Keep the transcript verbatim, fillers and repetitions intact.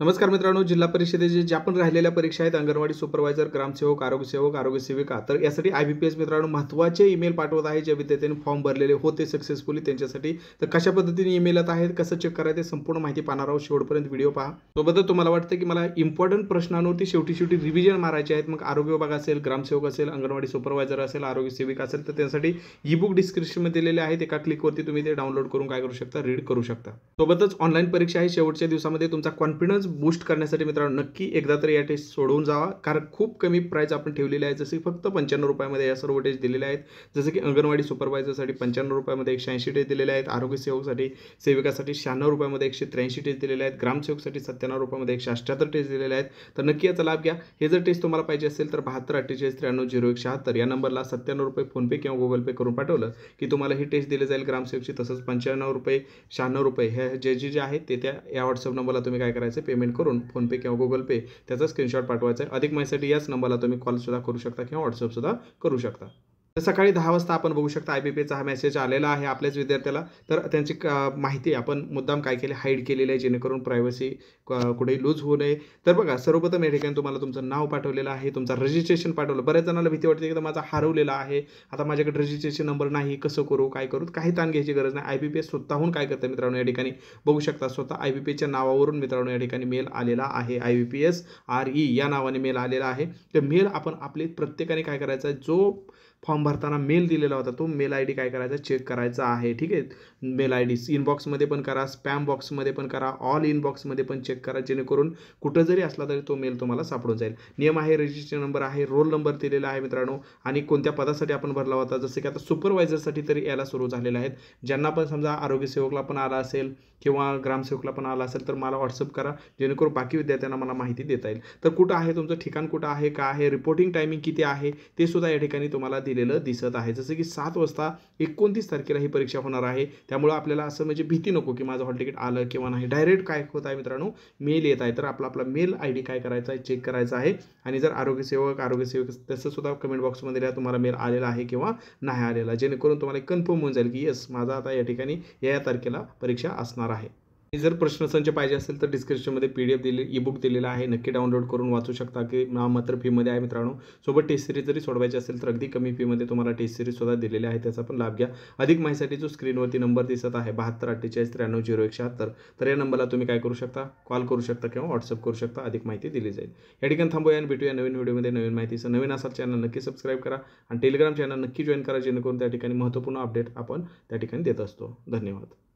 नमस्कार मित्रांनो, जिल्हा परिषदेचे ज्या पण राहिलेल्या परीक्षा आहेत, अंगणवाडी सुपरवायझर, ग्रामसेवक, आरोग्यसेवक, आरोग्य सेविका, तर यासाठी आय बी पी एस मित्रांनो महत्त्वाचे ईमेल पाठवत आहे. जे विद्यार्थ्यांनी फॉर्म भरलेले होते सक्सेसफुली त्यांच्यासाठी. तर कशा पद्धतीने ईमेल येत आहेत, कसं चेक करायचं, संपूर्ण माहिती पाहणार आहोत. शेवटपर्यंत व्हिडिओ पहा. सोबतच तुम्हाला वाटतं की मला इम्पॉर्टंट प्रश्नांवरती शेवटी शेवटी रिव्हिजन मारायचे आहेत, मग आरोग्य विभाग असेल, ग्रामसेवक असेल, अंगणवाडी सुपरवायझर असेल, आरोग्य सेविका असेल, तर त्यासाठी ई बुक डिस्क्रिप्शनमध्ये दिलेले आहेत. एका क्लिकवरती तुम्ही ते डाउनलोड करून काय करू शकता, रीड करू शकता. सोबतच ऑनलाईन परीक्षा आहे. शेवटच्या दिवसामध्ये तुमचा कॉन्फिडन्स बूस्ट करण्यासाठी मित्रांनो नक्की एकदा तरी या टेस्ट सोडवून जावा, कारण खूप कमी प्राइस आपण ठेवलेली आहे. जसे फक्त पंच्याण्णव रुपयामध्ये या सर्व टेस्ट दिलेल्या आहेत. जसं की अंगणवाडी सुपरवायझरसाठी पंच्याण्णव रुपयामध्ये एकशे ऐंशी टेस्ट दिलेले आहेत, आरोग्य सेवकसाठी सेविकासाठी शहाण्णव रुपयामध्ये एकशे त्र्याऐंशी टेस्ट दिलेले आहेत, ग्रामसेवकसाठी सत्त्याण्णव रुपयामध्ये एकशे अठ्ठ्याहत्तर टेस्ट दिलेले आहेत. तर नक्की याचा लाभ घ्या. हे जर टेस्ट तुम्हाला पाहिजे असेल तर बहात्तर अठ्ठेचाळीस त्र्याण्णव झिरो एक शहात्तर या नंबरला सत्त्याण्णव रुपये फोनपे किंवा गुगल पे करून पाठवलं की तुम्हाला ही टेस्ट दिली जाईल ग्रामसेवकची. तसंच पंच्याण्णव रुपये शहाण्णव रुपये हे जे जे जे आहेत ते त्या या व्हॉट्सअप नंबरला तुम्ही काय करायचं, पेमेंट करून फोनपे किंवा गुगल पे त्याचा स्क्रीनशॉट पाठवायचा आहे. अधिक माहितीसाठी याच नंबरला तुम्ही कॉल सुद्धा करू शकता किंवा व्हॉट्सअप सुद्धा करू शकता. तर सकाळी दहा वाजता आपण बघू शकता आय बी पी एचा हा मेसेज आलेला आहे आपल्याच विद्यार्थ्याला. तर त्यांची माहिती आपण मुद्दाम काय केली, हाईड केलेली आहे जेणेकरून प्रायव्हसी कुठेही लूज होऊ नये. तर बघा, सर्वप्रथम या ठिकाणी तुम्हाला तुमचं नाव पाठवलेलं आहे, तुमचा रजिस्ट्रेशन पाठवलं. बऱ्याच जणांना भीती वाटते की माझा हरवलेला आहे, आता माझ्याकडे रजिस्ट्रेशन नंबर नाही, कसं करू, काय करू. काही ताण घ्यायची गरज नाही. आय बी पी एस स्वतःहून काय करतं मित्रांनो, या ठिकाणी बघू शकता स्वतः आय बी पी एच्या नावावरून मित्रांनो या ठिकाणी मेल आलेला आहे. I B P S R E या नावाने मेल आलेला आहे. तर मेल आपण आपले प्रत्येकाने काय करायचं आहे, जो फॉर्म भरताना मेल दिलेला होता तो मेल आय डी काय करायचा, चेक करायचा आहे. ठीक आहे, मेल आय डी इनबॉक्समध्ये पण करा, स्पॅम बॉक्समध्ये पण करा, ऑल इनबॉक्समध्ये पण चेक करा, जेणेकरून कुठं जरी असला तरी तो मेल तुम्हाला सापडून जाईल. नियम आहे, रजिस्ट्रेशन नंबर आहे, रोल नंबर दिलेला आहे मित्रांनो, आणि कोणत्या पदासाठी आपण भरला होता. जसं की आता सुपरवायझरसाठी तरी यायला सुरू झालेलं आहेत. ज्यांना पण समजा आरोग्य सेवकला पण आला असेल किंवा ग्रामसेवकला पण आला असेल तर मला व्हॉट्सअप करा, जेणेकरून बाकी विद्यार्थ्यांना मला माहिती देता येईल. तर कुठं आहे तुमचं ठिकाण, कुठं आहे, काय आहे, रिपोर्टिंग टायमिंग किती आहे ते सुद्धा या ठिकाणी तुम्हाला दिलेलं दिसत आहे. जसं की सात वाजता एकोणतीस तारखेला ही परीक्षा होणार आहे. त्यामुळे आपल्याला असं म्हणजे भीती नको की माझं हॉल तिकीट आलं किंवा नाही. डायरेक्ट काय होत आहे मित्रांनो, मेल येत आहे. तर आपला आपला मेल आय डी काय करायचा आहे, चेक करायचा आहे. आणि जर आरोग्य सेवक आरोग्य सेवक तसं सुद्धा कमेंट बॉक्समध्ये लिहा तुम्हाला मेल आलेला आहे किंवा नाही आलेला, जेणेकरून तुम्हाला कन्फर्म होऊन जाईल की येस माझा आता या ठिकाणी या तारखेला परीक्षा असणार आहे. जर प्रश्नसंच पाहिजे असेल तर डिस्क्रिप्शनमध्ये पी डी एफ दिले ई बुक दिलेला आहे, नक्की डाउनलोड करून वाचू शकता. की नाममात्र फीमध्ये आहे मित्रांनो. सोबत टेस्ट सिरीज जरी सोडवायची असेल तर अगदी कमी फीमध्ये तुम्हाला टेस्ट सिरीज सुद्धा दिलेले आहे, त्याचा पण लाभ घ्या. अधिक माहितीसाठी जो स्क्रीनवरती नंबर दिसत आहे बहात्तर अठ्ठेचाळीस त्र्याण्णव झिरो एक शहात्तर, तर या नंबरला तुम्ही काय करू शकता, कॉल करू शकता किंवा व्हॉट्सअप करू शकता. अधिक माहिती दिली जाईल. या ठिकाणी थांबूया आणि भेटूया नवीन व्हिडिओमध्ये नवीन माहितीचं. नवीन असाल चॅनल नक्की सबस्क्राईब करा आणि टेलिग्राम चॅनल नक्की जॉईन करा, जेणेकरून त्या ठिकाणी महत्त्वपूर्ण अपडेट आपण त्या ठिकाणी देत असतो. धन्यवाद.